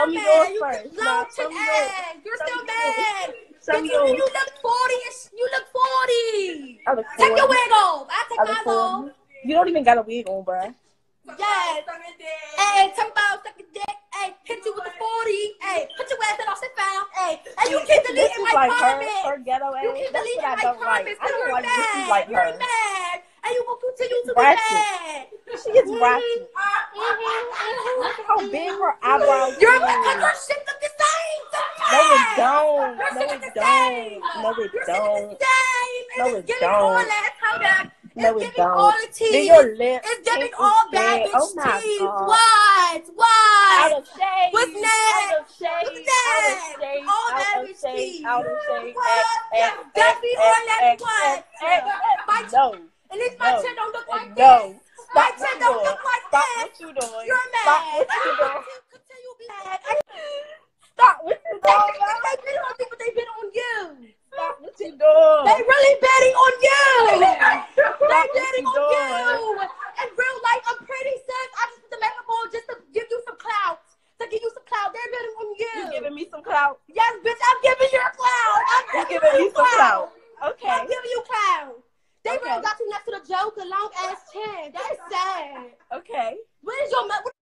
me yours You first. long chin ass. You're still mad. You look 40. You look 40. I look 40. Take your wig off. I take mine off. You don't even got a wig on, bruh. Yes. Hey, talk about sucking dick. Hey, hit you with the 40. Hey, put your ass in our sit down. Hey, and you keep deleting my comments. Her ghetto ass. You keep deleting my comments because you're mad. You're mad. And you will continue to be mad. She is ratchet. Look at how big her eyebrows are. You're because your shit look the same. No, it don't. No, it don't. No, it don't. No, it don't. No, it don't. All the teeth. It's giving all bad bitch teeth. What? Out of shade. What's next? Out of shade. All bad bitch teeth. Out of shade. Definitely all that. What? No. At least my chin don't look like this. My chin don't look like Stop this. what you doing. You're mad. Stop what you doing. Continue to be mad. Stop what you doing. They bid on me, but they bid on you. Stop what you doing. They really bidding on you. They bidding on you. In real life, I'm pretty sis. I just put the makeup on just to give you some clout. They're bidding on you. You giving me some clout? Yes, bitch. I'm giving you clout. You giving me some clout? Okay. I'm giving you clout. They really got you next to the Joker, long ass chin. That is sad. Okay. Where's your